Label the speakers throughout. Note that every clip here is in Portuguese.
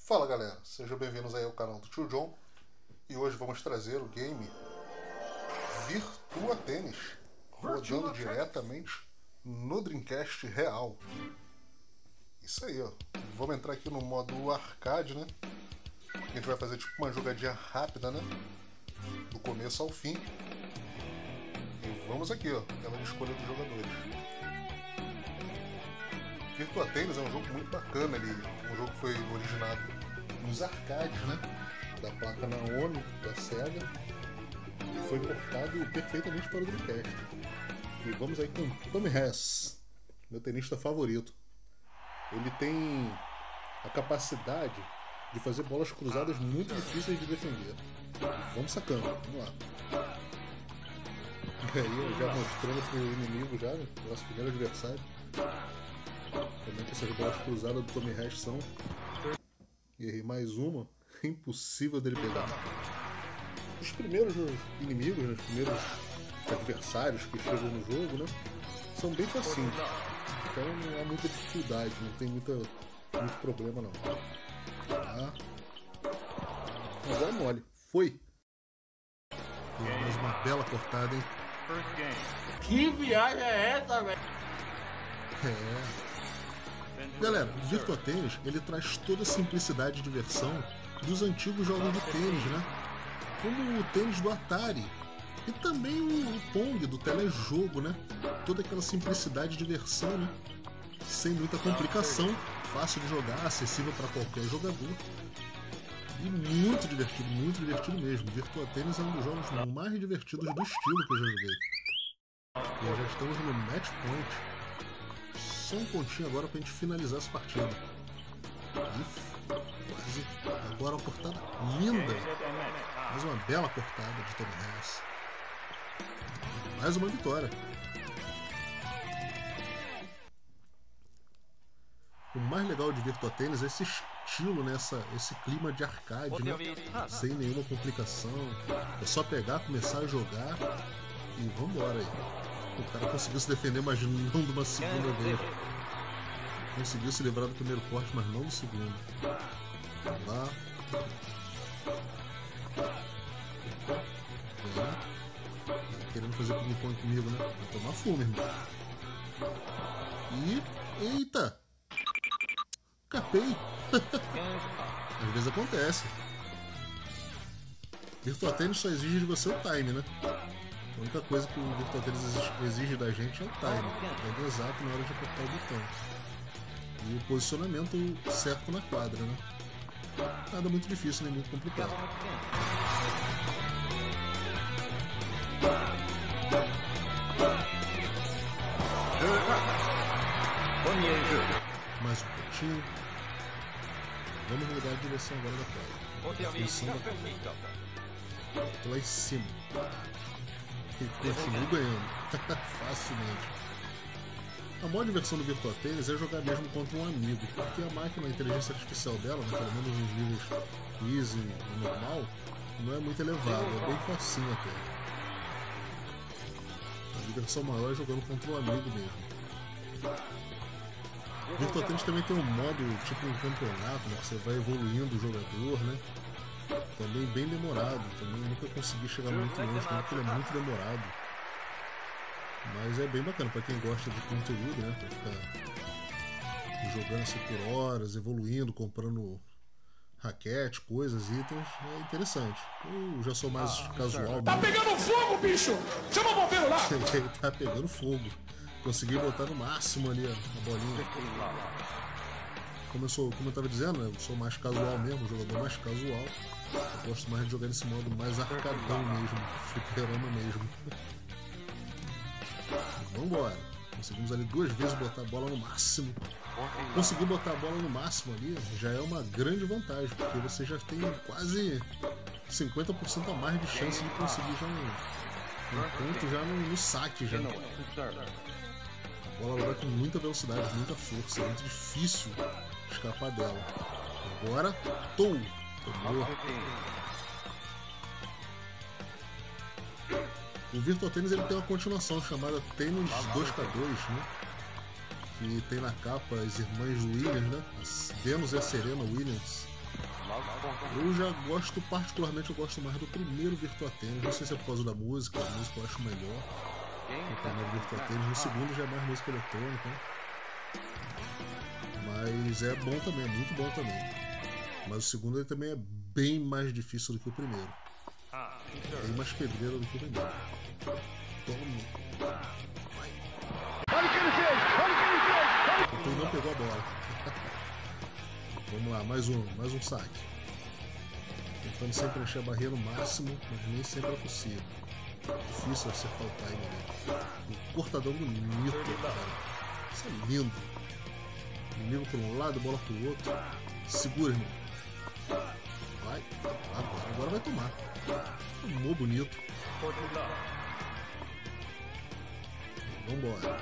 Speaker 1: Fala galera, sejam bem-vindos aí ao canal do Tio John. E hoje vamos trazer o game Virtua Tennis, rodando diretamente no Dreamcast real. Isso aí, ó. Vamos entrar aqui no modo arcade, né? A gente vai fazer tipo uma jogadinha rápida, né? Do começo ao fim. E vamos aqui, ó, tela de escolha dos jogadores. Virtua Tennis é um jogo muito bacana, um jogo que foi originado nos arcades, né? Da placa Naomi, da Sega, e foi portado perfeitamente para o Dreamcast. E vamos aí com Tommy Haas, meu tenista favorito. Ele tem a capacidade de fazer bolas cruzadas muito difíceis de defender. Vamos sacando, vamos lá. E aí, já mostrando pro inimigo, já, né? Nosso primeiro adversário, como é que essas bolas cruzadas do Tommy Haas são. E aí, mais uma, impossível dele pegar. Os primeiros inimigos, né, os primeiros adversários que chegam no jogo, né, são bem facinhos. Então não há muita dificuldade, não tem muito problema não. Tá. Agora mole. Foi! E mais uma bela cortada, hein?
Speaker 2: Que viagem é essa, velho?
Speaker 1: É. Galera, o Virtua Tennis, ele traz toda a simplicidade e diversão dos antigos jogos de tênis, né? Como o tênis do Atari e também o Pong do telejogo, né? Toda aquela simplicidade e diversão, né? Sem muita complicação, fácil de jogar, acessível para qualquer jogador. E muito divertido mesmo. Virtua Tennis é um dos jogos mais divertidos do estilo que eu já joguei. E já estamos no Match Point. Só um pontinho agora pra gente finalizar essa partida. Quase. Agora uma cortada linda. Mais uma bela cortada de Tommy Haas. Mais uma vitória. O mais legal de Virtua Tennis é esse estilo, né? Esse clima de arcade, né? Sem nenhuma complicação. É só pegar, começar a jogar e vambora aí. O cara conseguiu se defender, mas não de uma segunda vez. Conseguiu se livrar do primeiro corte, mas não do segundo. Vamos lá. Tá querendo fazer ping-pong comigo, né? Vou tomar fumo, irmão. E... eita! Capei! Às vezes acontece. Virtua Tennis só exige de você o time, né? A única coisa que o Virtua Tennis exige da gente é o time, é exato na hora de apertar o botão. E o posicionamento certo na quadra, né? Nada muito difícil, nem muito complicado. Mais um pontinho. Vamos mudar a direção agora da quadra. Direção da quadra. Tô lá em cima. E continuo ganhando. Facilmente. A maior diversão do Virtua Tennis é jogar mesmo contra um amigo, porque a máquina, a inteligência artificial dela, né, pelo menos nos níveis easy e normal, não é muito elevada, é bem facinho até. A diversão maior é jogando contra um amigo mesmo. Virtua Tennis também tem um modo tipo um campeonato, né, que você vai evoluindo o jogador, né? Também bem demorado, também nunca consegui chegar muito longe, porque ele é muito demorado. Mas é bem bacana pra quem gosta de conteúdo, né? Pra ficar jogando assim por horas, evoluindo, comprando raquete, coisas, itens, é interessante. Eu já sou mais casual.
Speaker 2: Tá pegando fogo, bicho! Chama o bombeiro lá!
Speaker 1: Tá pegando fogo. Consegui botar no máximo ali a bolinha. Como eu tava dizendo, né? Eu sou mais casual mesmo, jogador mais casual. Eu gosto mais de jogar nesse modo mais arcadão mesmo, fliperama mesmo. Vambora. Conseguimos ali 2 vezes botar a bola no máximo. Conseguir botar a bola no máximo ali já é uma grande vantagem, porque você já tem quase 50% a mais de chance de conseguir já um ponto já no saque já. A bola vai com muita velocidade, muita força, é muito difícil escapar dela. Agora, tomou. O Virtua Tennis ele tem uma continuação chamada Tennis 2K2, né? Que tem na capa as irmãs Williams, né? As Venus e a Serena Williams. Eu já gosto, particularmente, eu gosto mais do primeiro Virtua Tennis. Não sei se é por causa da música, a música eu acho melhor no primeiro Virtua Tennis. No segundo já é mais música eletrônica, né? Mas é bom também, é muito bom também. Mas o segundo ele também é bem mais difícil do que o primeiro. Bem mais pedreiro do que o primeiro. Toma. Então não pegou a bola. Vamos lá, mais um saque. Tentando sempre encher a barreira no máximo, mas nem sempre é possível. Difícil acertar o time ali. Um cortadão bonito, cara. Isso é lindo. Inimigo por um lado, bola pro outro. Segura, irmão. Vai. Agora vai tomar. Tomou bonito. Vambora.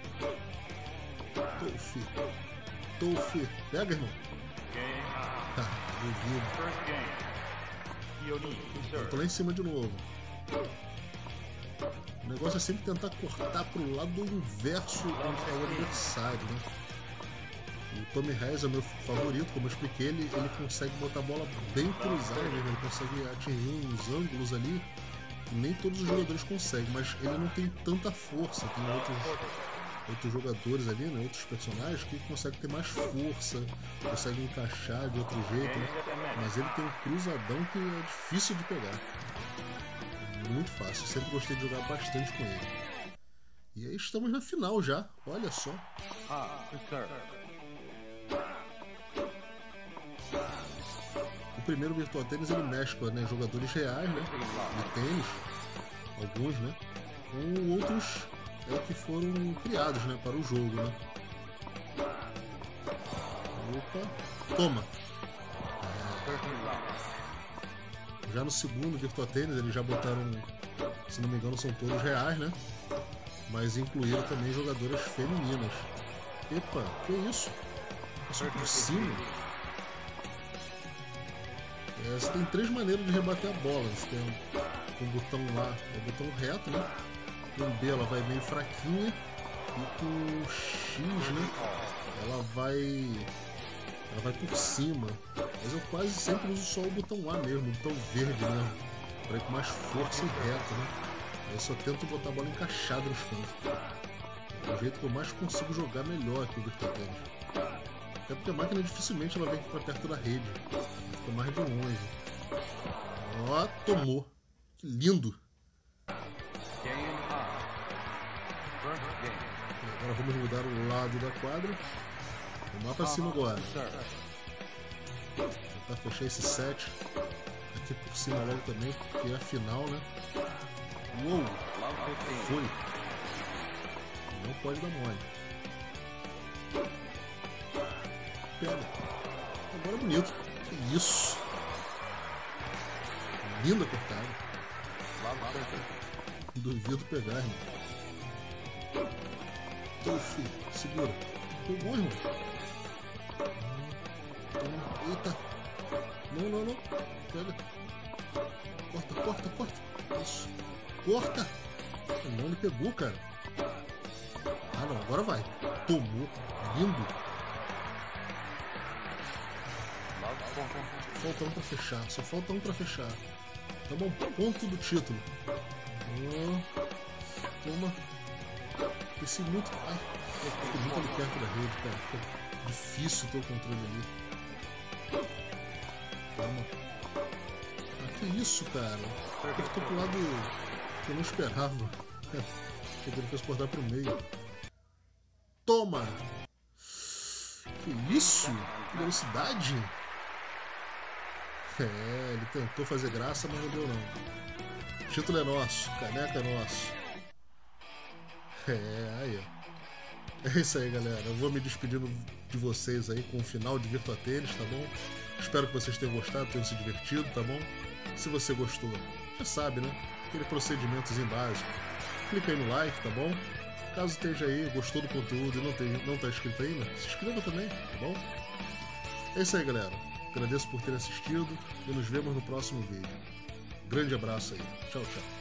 Speaker 1: Tofi. Pega, irmão. Eu tô lá em cima de novo. O negócio é sempre tentar cortar pro lado do inverso onde é o adversário, né? O Tommy Reyes é meu favorito, como eu expliquei, ele consegue botar a bola bem cruzada, né? Ele consegue atingir uns ângulos ali que nem todos os jogadores conseguem, mas ele não tem tanta força. Tem outros jogadores ali, né? Outros personagens que conseguem ter mais força, conseguem encaixar de outro jeito, né? Mas ele tem um cruzadão que é difícil de pegar. Muito fácil, sempre gostei de jogar bastante com ele. E aí estamos na final já, olha só. O primeiro Virtua Tennis ele mescla, né, jogadores reais, né, de tênis, alguns, né, com outros que foram criados, né, para o jogo, né. Opa, toma. Já no segundo Virtua Tennis eles já botaram, se não me engano, são todos reais, né, mas incluíram também jogadoras femininas. Epa, que isso? Passou por cima. Você tem três maneiras de rebater a bola. Você tem um botão lá, o botão reto, né? Com o B ela vai meio fraquinha e com o X, né? Ela vai por cima. Mas eu quase sempre uso só o botão A mesmo, o botão verde mesmo, para ir com mais força e reto, né? Aí eu só tento botar a bola encaixada nos cantos. É o jeito que eu mais consigo jogar melhor aqui o Virtua Tennis. Até porque a máquina dificilmente ela vem aqui pra perto da rede. Fica mais de longe. Ó, tomou. Que lindo. Agora vamos mudar o lado da quadra. Vamos lá pra cima agora. Tentar fechar esse set. Aqui por cima logo também, porque é a final, né? Uou! Foi! Não pode dar mole. Pega. Agora é bonito. Que isso? Linda cortada. Duvido pegar, irmão. Tofi, segura. Pegou, irmão. Eita. Não. Pega. Corta. Isso. Corta. Não, ele pegou, cara. Ah, não. Agora vai. Tomou. Lindo. Falta um pra fechar, só falta um pra fechar. Tá bom, ponto do título. Toma. Esse muito. Ai, fica muito ali perto da rede, cara. Fica difícil ter o controle ali. Toma. Ah, que isso, cara? Apertou pro lado que eu não esperava. Ele fez cortar pro meio. Toma! Que isso? Que velocidade! Ele tentou fazer graça, mas não deu não. O título é nosso, caneca é nosso. Aí ó. É isso aí, galera. Eu vou me despedindo de vocês aí com o final de Virtua Tennis, tá bom? Espero que vocês tenham gostado, tenham se divertido, tá bom? Se você gostou, já sabe, né? Aquele procedimentozinho básico. Clica aí no like, tá bom? Caso esteja aí, gostou do conteúdo e não tá inscrito ainda, se inscreva também, tá bom? É isso aí, galera. Agradeço por ter assistido e nos vemos no próximo vídeo. Grande abraço aí. Tchau, tchau.